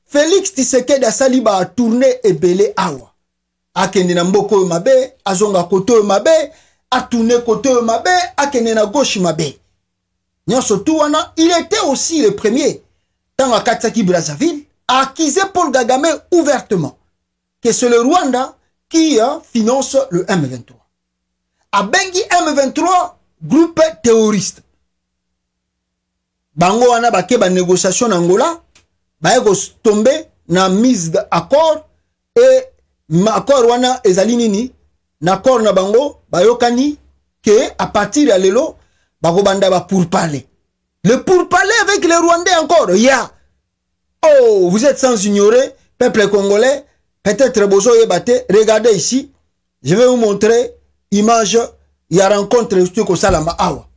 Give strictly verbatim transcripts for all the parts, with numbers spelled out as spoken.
Félix Tshisekedi asali ba tourner ebele awa. Akende na mboko mabe, azonga koto mabe, a tourner koto mabe, akende na gauche mabe. Il était aussi le premier dans la Katsaki Brazzaville à accuser Paul Kagame ouvertement que c'est le Rwanda qui euh, finance le M vingt-trois. A Bengi M vingt-trois, groupe terroriste. Bango wana bake ba négociation en Angola, ba ego tombe na mise d'accord et ma accord wana ezali nini na accord na bango ba yokani que à partir ya lelo bako banda ba pour parler. Le pour parler avec les Rwandais encore, il y a. Oh, vous êtes sans ignorer, peuple congolais, peut-être bozo yebate, regardez ici, je vais vous montrer image, il y a rencontre au Salama Awa.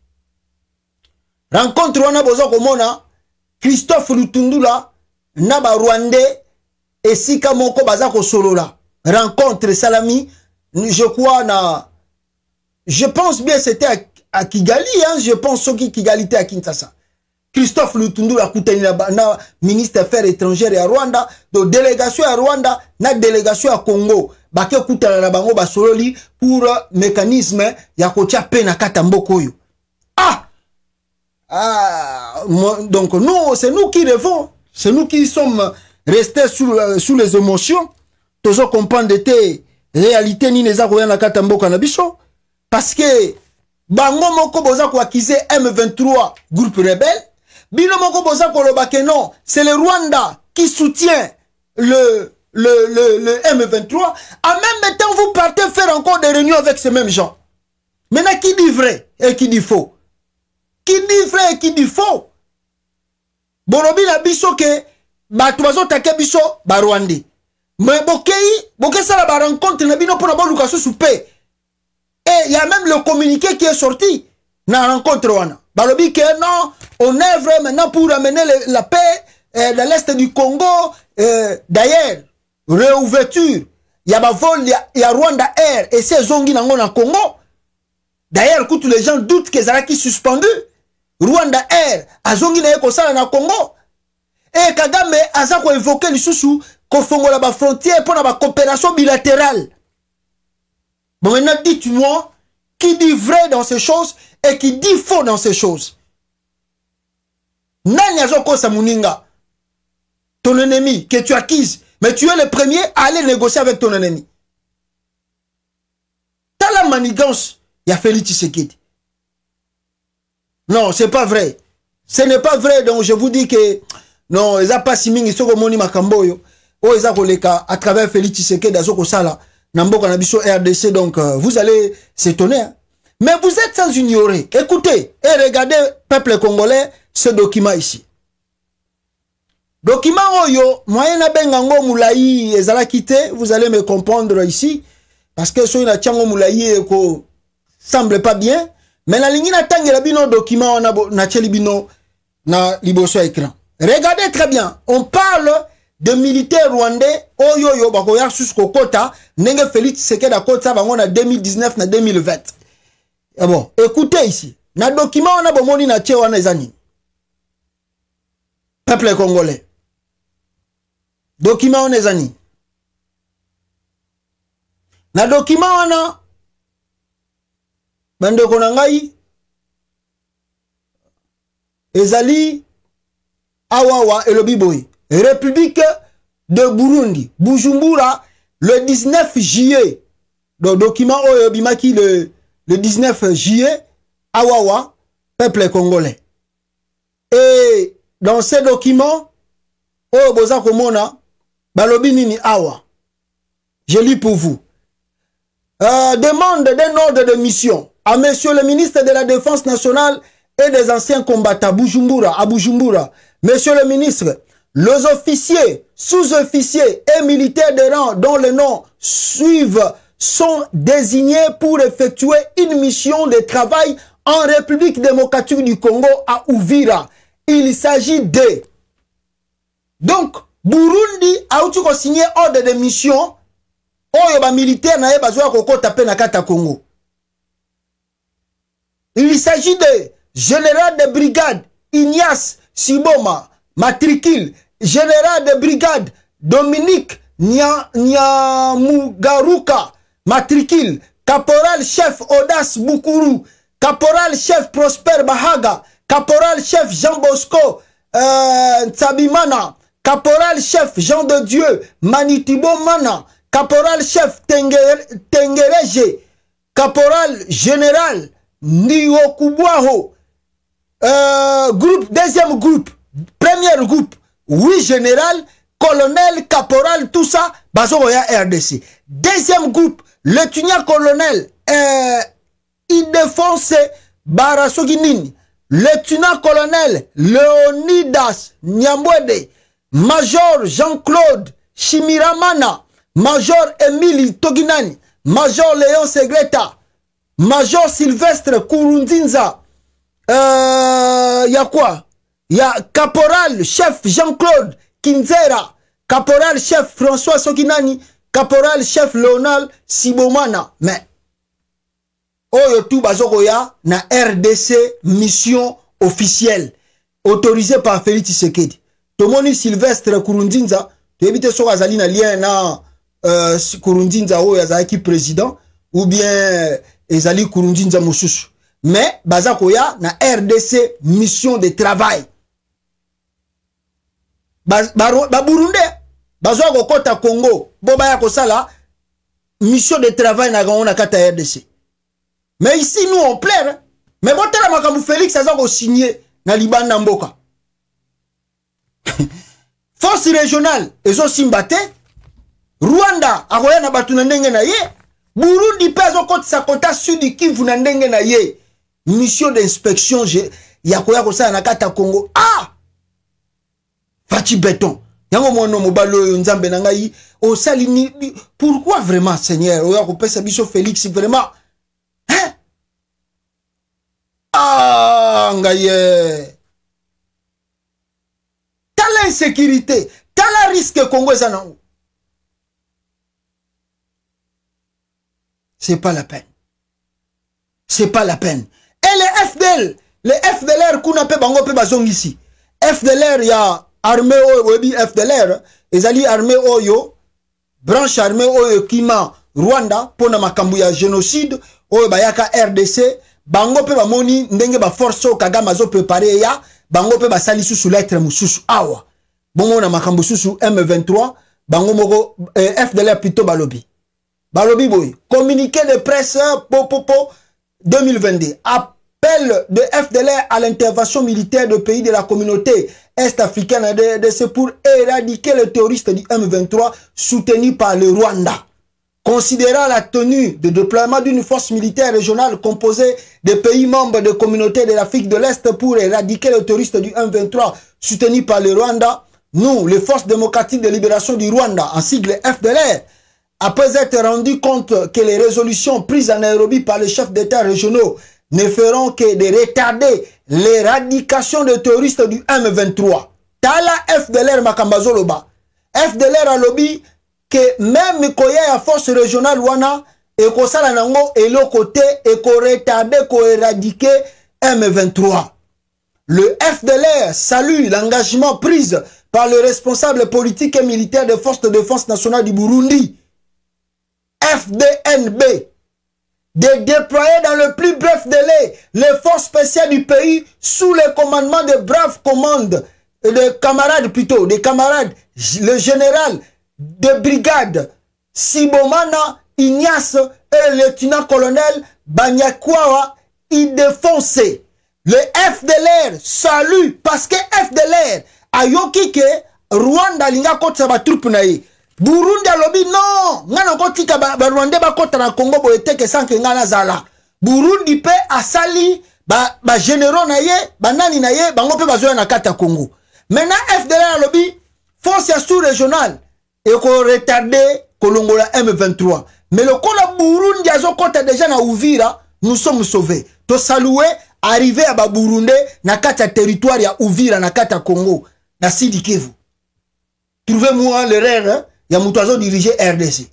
Rencontre wana bozo komona Christophe Lutundula naba Rwandais et sika moko bazako solola. Rencontre Salami, je crois na je pense bien c'était à, à Kigali, hein, je pense que Kigali était à Kinshasa. Christophe Lutundula koutani na, na ministre des Affaires étrangères à Rwanda, de délégation à Rwanda, na délégation à Congo. Bake koutana na bango basololi pour uh, mécanisme ya kotia pe na kata mboko yo. Ah! Ah! Donc nous, c'est nous qui rêvons, c'est nous qui sommes restés sous, euh, sous les émotions. Tozo comprendre de tes réalités ni neza koya na kata mboka na biso. Parce que bango moko boza ko accuser M vingt-trois groupe rebelle. Bino moko boza ko lobake non, c'est le Rwanda qui soutient le le le le M vingt-trois. En même temps vous partez faire encore des réunions avec ces mêmes gens. Maintenant qui dit vrai et qui dit faux? Qui dit vrai et qui dit faux? Bolobi na biso ke bato bazo take biso ba Rwandais. Mais bokei, bokei ça la ba rencontre na bino pona boluka sous paix. Et il y a même le communiqué qui est sorti dans la rencontre wana. Balobi que non, on œuvre maintenant pour amener le, la paix euh, dans l'est du Congo. Euh, D'ailleurs, réouverture, il y a ma vol, il y, y a Rwanda Air et c'est zongi nango na Congo. D'ailleurs, tous les gens doutent que Zara qui suspendu. Rwanda Air, a zongi na eko sala na Congo. Et Kagame a zako évoqué l'issoussou qu'on fongola ba frontière pour la coopération bilatérale. Bon, maintenant, dites-moi qui dit vrai dans ces choses et qui dit faux dans ces choses. Nani azoko samuninga. Ton ennemi que tu acquises, mais tu es le premier à aller négocier avec ton ennemi. T'as la manigance, il y a Félix Tshisekedi. Non, c'est pas vrai. Ce n'est pas vrai, donc je vous dis que non, ils n'ont pas si ming, ils sont comme Makamboyo. Oh, ils ont à travers Félix Tshisekedi, azoko sala. Nambo Kanabiso R D C, donc euh, vous allez s'étonner. Hein. Mais vous êtes sans ignorer. Écoutez et regardez, peuple congolais, ce document ici. Document Oyo, moyen bengango moulayi ezala kité, vous allez me comprendre ici. Parce que ce tchango moulayi ko semble pas bien. Mais la ligne na tangela bino document na na bino na liboso écran. Regardez très bien. On parle de militaires rwandais, oyo yo bakoya sus kokota, nenge Félix Tshisekedi akota bango na deux mille dix-neuf na deux mille vingt. Ah bon, écoutez ici. Na document on a bomoni na tche wana ezani. Peuple congolais. Document on ezani. Na document on a bande konangai ezali awawa elobi boy. République de Burundi, Bujumbura, le dix-neuf juillet. Donc, document Oyobimaki le, le dix-neuf juillet, Awawa, peuple congolais. Et dans ces documents, Oyoboza Komona, Balobi Nini Awa. Je lis pour vous. Euh, demande d'un ordre de mission à monsieur le ministre de la Défense nationale et des anciens combattants Bujumbura, à Bujumbura. Monsieur le ministre, les officiers, sous-officiers et militaires de rang dont les noms suivent sont désignés pour effectuer une mission de travail en République démocratique du Congo à Uvira. Il s'agit de... Donc, Burundi a eu signé ordre de mission aux militaires na besoin de taper na kata Congo. Il s'agit de général de brigade Ignace Siboma, matricule général de brigade Dominique Nyamugaruka, matricule, caporal chef Audace Boukourou, caporal chef Prosper Bahaga, caporal chef Jean Bosco euh, Tsabimana, caporal chef Jean de Dieu Manitibo Mana, caporal chef Tengereje, caporal général Niokubuaho, euh, groupe, deuxième groupe, premier groupe, oui général, colonel, caporal, tout ça, Bazoya R D C. Deuxième groupe, lieutenant-colonel, euh, Idefonse Barasoginini, lieutenant-colonel Leonidas Nyambwede, major Jean-Claude Chimiramana, major Emile Toginani, major Léon Segreta, major Sylvestre Kurundinza, euh, y a quoi? Y a caporal chef Jean-Claude Kinzera, caporal chef François Sokinani, caporal chef Léonard Sibomana. Mais oyo tout bazokoya na R D C mission officielle autorisée par Félix Tshisekedi. Tomoni Sylvestre Kurundinza, tu évites so azali na lien na euh, Kurundinza oyo azaki président ou bien ezali Kurundinza mususu. Mais bazakoya na R D C mission de travail. Ba, ba, ba Burundi bazo kokota Congo boba ya kosala mission de travail na gona kata R D C. Mais ici nous on plaire. Mais bon tala makambu Félix aza ko signer na Libanda mboka. Force régionale ezo simbate Rwanda akoya na batu na ndenge na ye. Burundi pezo kotisa kota sud Kivu na ndenge na ye. Mission d'inspection ya koya kosala na kata Congo. Ah! Fati béton. Yango mono mobalo nzambe na ngai o salini. Pourquoi vraiment Seigneur oya ko pesa biso Félix vraiment? Hein? Ah ngaye. Tala insécurité, tala risque Congo ezana. C'est pas la peine. C'est pas la peine. Et les F D L, les F D L R kuna pe bango pe bazong ici. F D L R ya armée oyo F D L R ezali armée oyo branche armée oyo kima Rwanda pona makambu ya génocide oyo bayaka R D C bango pe bamoni ndenge ba force o Kagame zo préparer ya bango pe basali susu lettre mususu awa bongo na makambu susu M vingt-trois bango moko eh, F D L R plutôt balobi balobi boy communiqué de presse popopo deux mille vingt-deux appel de F D L R à l'intervention militaire de pays de la communauté est-africaine de, de ce pour éradiquer les terroristes du M vingt-trois soutenus par le Rwanda. Considérant la tenue de déploiement d'une force militaire régionale composée des pays membres de communauté de l'Afrique de l'Est pour éradiquer les terroristes du M vingt-trois soutenus par le Rwanda, nous, les forces démocratiques de libération du Rwanda, en sigle F D L R, après être rendu compte que les résolutions prises à Nairobi par les chefs d'État régionaux ne feront que de retarder l'éradication des terroristes du M vingt-trois. Tala F D L R makambazoloba. F D L R a lobby que même koya ya force régionale wana et ko sala nango et le côté et ko retarder ko éradiquer M vingt-trois. Le F D L R salue l'engagement pris par le responsable politique et militaire des forces de défense nationale du Burundi, F D N B, de déployer dans le plus bref délai les forces spéciales du pays sous le commandement de braves commandes, de camarades plutôt, des camarades, le général de brigade Sibomana Ignace et le lieutenant-colonel Banyakwawa Idefonse. Le F D L R salue parce que F D L R a yoki ke Rwanda linga kota ba troupe na ye. Burundi alobi non, ngana kotika ba, ba Rwanda ba kota na Congo bo eteke sanke ngana zala. Burundi pe asali ba ba généraux na ye, ba nani na ye, bango pe bazoya na kata Congo. Maintenant F D L R alobi force sous-régionale et ko retarder kolongola M vingt-trois. Mais le kola Burundi azo kota déjà na Uvira, nous sommes sauvés. To saluer arrivé à ba Burundi na kata territoire ya Uvira na kata Congo, na Sidi Kivu. Trouvez-moi l'erreur, hein? Il y a Moutazo dirigé R D C.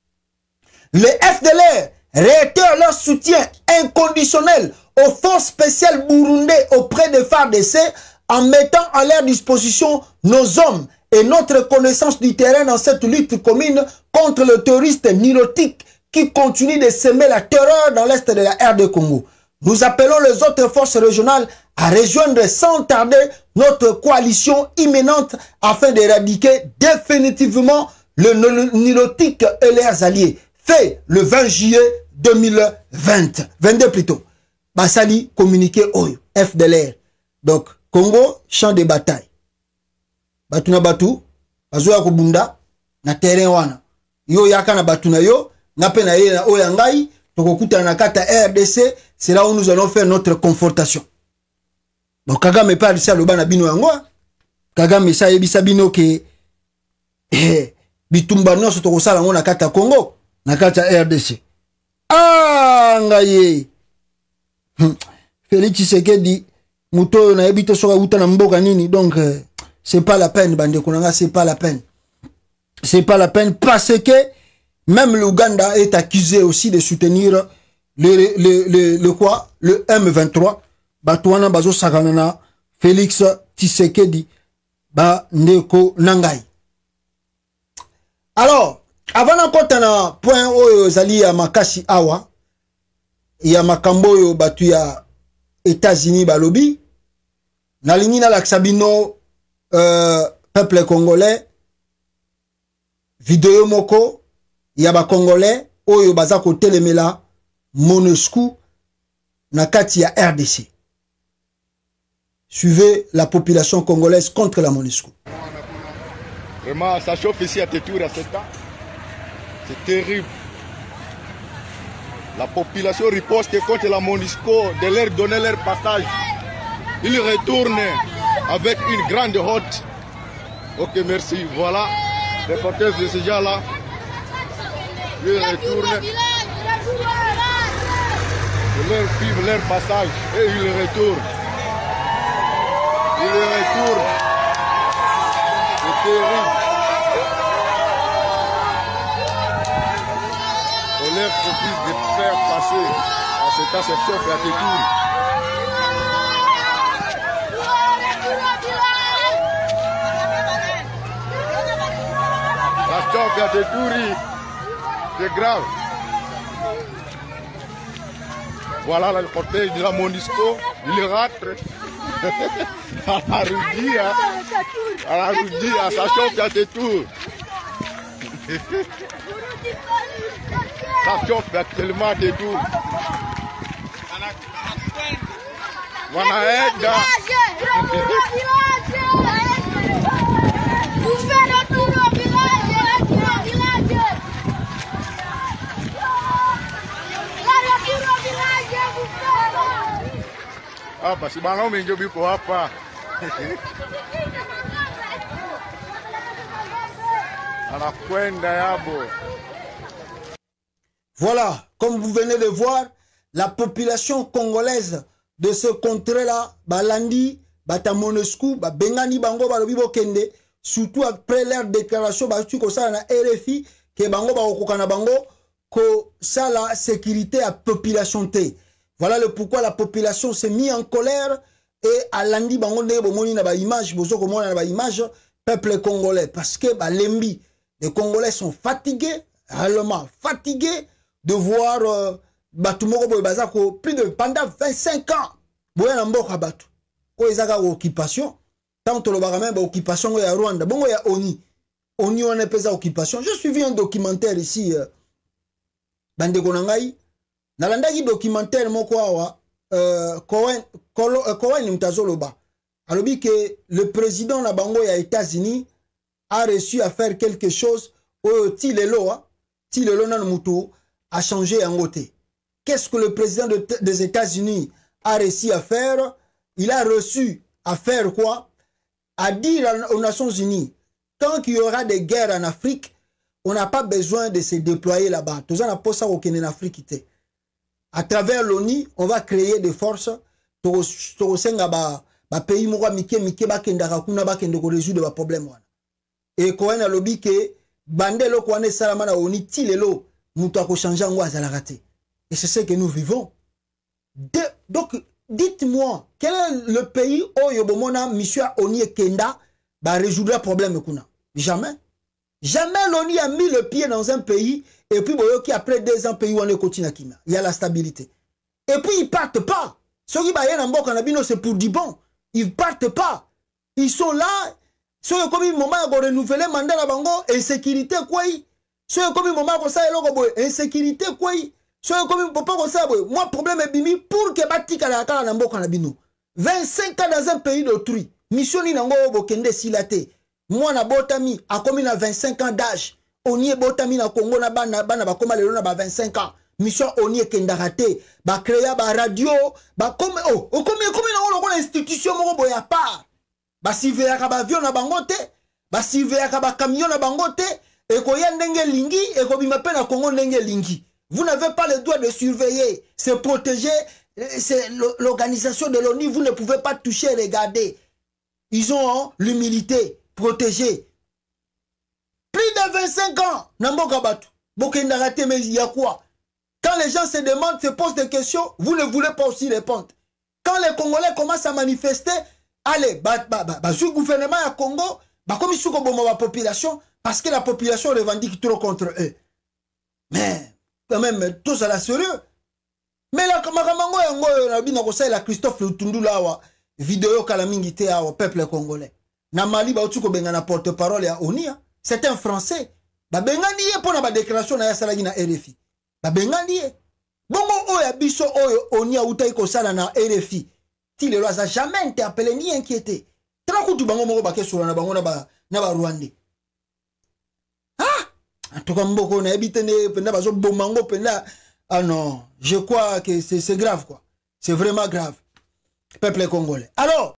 Le F D L R réitère leur soutien inconditionnel aux forces spéciales burundais auprès des F A R D C en mettant à leur disposition nos hommes et notre connaissance du terrain dans cette lutte commune contre le terroriste nilotique qui continue de semer la terreur dans l'est de la R D Congo. Nous appelons les autres forces régionales à rejoindre sans tarder notre coalition imminente afin d'éradiquer définitivement le nilotique et leurs alliés. Fait le vingt juillet deux mille vingt. vingt-deux plutôt. Basali communiqué Oyo, F D L R. Donc, Congo, champ de bataille. Batu na batu, bazoya kubunda, na terrain wana. Yo yaka na batu na yo, nape na ye na oyangai, tokokuta na kata R D C, c'est là où nous allons faire notre confortation. Donc, Kagame parle ça, le bana bino yango. Kagame sa yebisa bino ke, eh, bitumba nyonso tokosala ngo na kata Congo, na kata R D C. Ah, ngaye. Hmm. Félix Tshisekedi, muto na yebito soka uta na mboka nini, donc, euh, c'est pas la peine, bande konanga, c'est pas la peine. C'est pas la peine parce que même l'Ouganda est accusé aussi de soutenir le, le, le, le quoi? Le M vingt-trois. Batouana bazo sakanana Félix Tshisekedi ba ndeko nangai. Alors, avant d'entrer dans point oyo zali ya makashi awa, ya makambo yo batu ya États-Unis balobi, na lingi na laksabino euh, peuple congolais, vidéo moko ya ba congolais oyo baza ko telemela MONUSCO na kati ya R D C. Suivez la population congolaise contre la MONUSCO. Vraiment, ça chauffe ici à Tétour à sept ans. C'est terrible. La population riposte contre la MONUSCO de leur donner leur passage. Ils retournent avec une grande hotte. Ok, merci. Voilà les porteurs de ces gens-là. Ils retournent. Ils leur suivent leur passage et ils retournent. Ils retournent. C'est terrible. On leur propose de faire passer à cet temps, c'est chaud à Tétour. La chauffe à Tétour, c'est grave. Voilà le cortège de la MONUSCO, il rentre. À la Roudie, à la Roudie, à sa chauffe à Tétour. Ça chauffe actuellement Tétour. Wanaenda. Ah, parce que bana mengi biko hapa. Anakwenda yabo. Voilà, comme vous venez de voir, la population congolaise de ce contrée-là, Balandi, Bata MONUSCO, ba Bengani Bango, Balobi Bokende, surtout après leur déclaration, bah, tu ça na R F I, que Bango, ba Okokana Bango, que ça la sécurité à population T. Voilà le pourquoi la population s'est mise en colère et à lundi, Bango, ne bomoni na ba image, bozo komona na ba image, peuple congolais, parce que ba lembi, les Congolais sont fatigués, réellement fatigués de voir euh, Batumoko Boybazako plus de pendant vingt-cinq ans. Boya Namboka Batu. Ko ezaka occupation. Tant le baramène ba occupation ya Rwanda. Bongo ya Oni. Oni on a pesa occupation. J'ai suivi un documentaire ici. Euh, Bande Konangai. Nalandaki documentaire moko awa. Euh, Cohen Cohen Mtazoloba. Alobi que le président na bango ya États-Unis a réussi à faire quelque chose au Tilelo, Tilelo Nanmutu a changé en côté. Qu'est-ce que le président de, des États-Unis a réussi à faire? Il a reçu à faire quoi? À dire aux Nations Unies, tant qu'il y aura des guerres en Afrique, on n'a pas besoin de se déployer là-bas. Tout ça n'a pas ça aucun en Afrique. À travers l'ONU, on va créer des forces pour pays moura mike mike bakendaka kuna bakende ko résoudre le problème. Et Cohen a lobby que bandelo kwane salamana oni tilelo muto ko changer ngo azala raté. Et c'est ce que nous vivons. De, donc dites-moi, quel est le pays où Yobomona, monsieur Oni et Kenda, va résoudre le problème? Jamais. Jamais l'Oni a mis le pied dans un pays, et puis Boyoki, après deux ans, pays où on est continue. Il y a la stabilité. Et puis ils partent pas. Ceux qui baillent dans Mbok Anabino, c'est pour du bon. Ils partent pas. Ils sont là. Ceux qui ont un moment de renouveler le mandat de Bango, insécurité quoi? Ceux qui ont un moment de ça, insécurité quoi? Ceux qui ont un moment de ça, moi, problème est bimi pour que Bati Kalaka dans Mbok Anabino. vingt-cinq ans dans un pays d'autrui. Mission ni nango bokende silate. Moi na botami a commis na vingt-cinq ans d'âge. On y est botami na Congo na bana bana ba koma lelo na ba vingt-cinq ans. Mission on y est kendarate. Ba créer ba radio, ba comme oh, o comme comme na on institution moko boya part. Ba sivea ka ba avion na bangote, ba sivea ka ba camion na bangote e ko ya ndenge lingi e ko bima pe na Congo ndenge lingi. Vous n'avez pas le droit de surveiller, se protéger, c'est l'organisation de l'ONU, vous ne pouvez pas toucher, regarder. Ils ont hein, l'humilité, protégée. Plus de vingt-cinq ans, Namboka Batu. Bokendarate, mais il y a quoi? Quand les gens se demandent, se posent des questions, vous ne voulez pas aussi répondre. Quand les Congolais commencent à manifester, allez, bah, bah, bah, bah, sur le gouvernement à Congo, bah, comme ils sont comme la population, parce que la population revendique trop contre eux. Mais, quand même, tout ça là sérieux. Mais la Kamamango yango la Christophe Lutundu là, vidéo kalamingi te au peuple congolais. Na Mali ba utuko benga na porte-parole ya Onia, c'est un français. Ba bengani ye pona ba déclaration na ya salagi na R F I. Ba bengani ye. Bongo oya biso oyo Onia utai ko sala na R F I. Ti le loza jamais interpellé ni inquiété. Tra kutu bango moko ba kesura na bango na ba na ba Rwandais. Ah! En tout cas mboko na ebitene penda bazo bomango penda. Ah non, je crois que c'est grave quoi. C'est vraiment grave. Peuple congolais. Alors